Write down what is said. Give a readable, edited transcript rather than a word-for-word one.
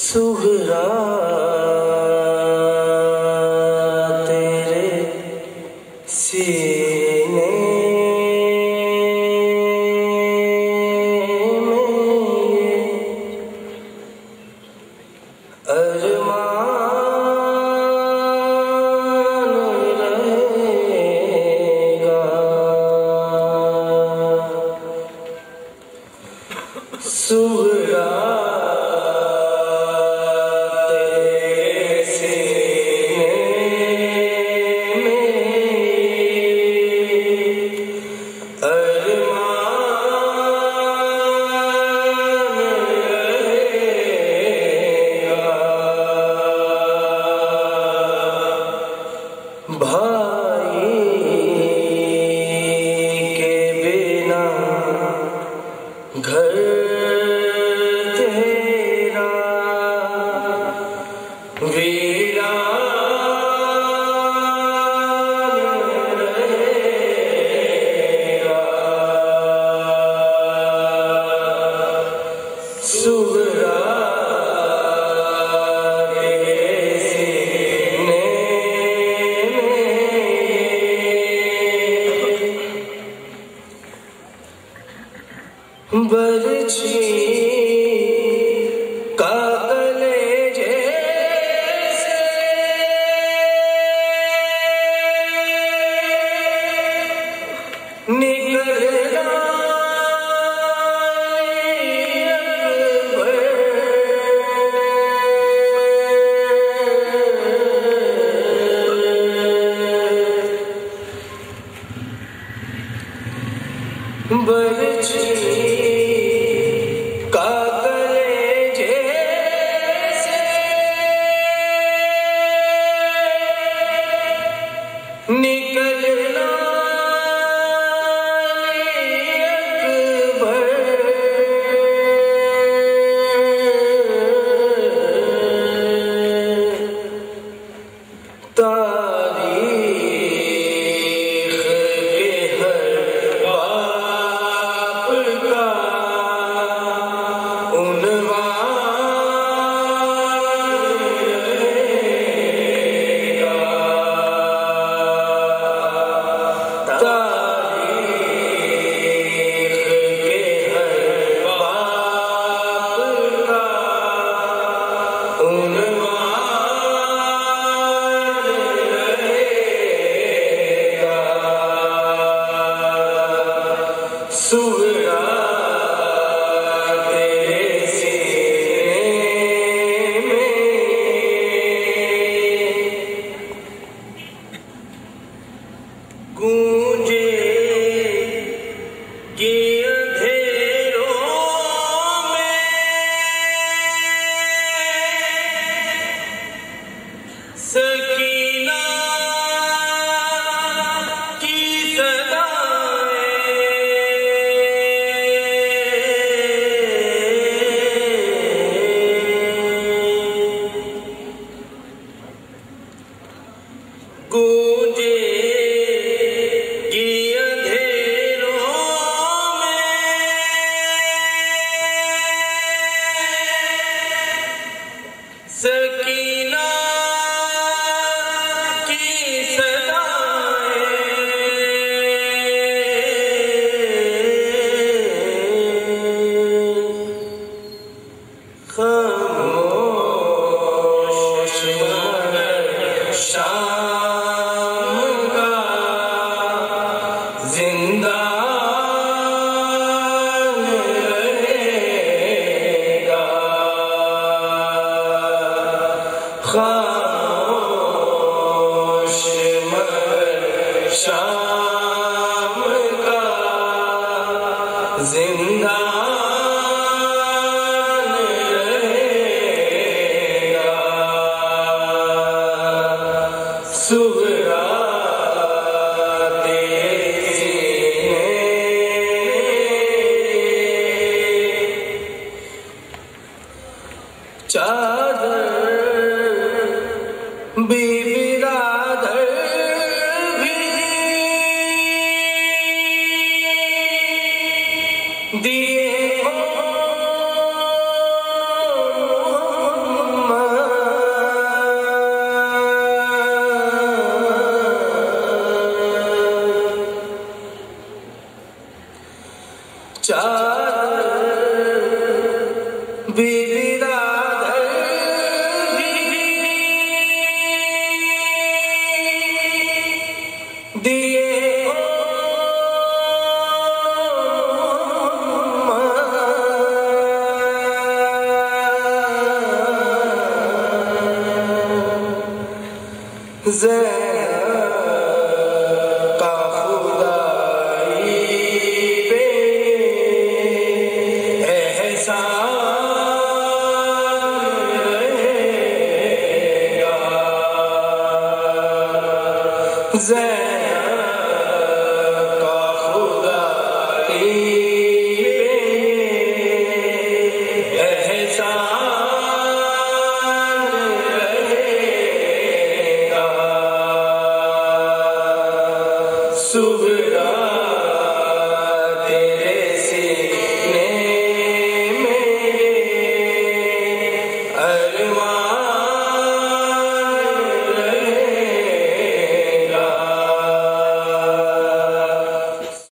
सुहरा तेरे सीने में अरमान रहेगा। सुहरा भाई के बिना घर तेरा वीरान रहेगा। सुहरा बरछी का कलेजे से निकलना बरछी का कलेजे से निकलना अकबर। तारीख के हर बाप का सुहरा तेरे सीने में गूंजेगी अंधेरों में सकीना की सदा। गूंजेगी अंधेरों में सकीना की सदाएं। खामोश मगर शाम का जिंदान रहेगा। खामोश मगर शाम का जिंदान रहेगा। सुहरा तेरे सीने चादर बीबी राधर भी दिए बिरादर भी दिए का खुदाई पे एहसान रहेगा।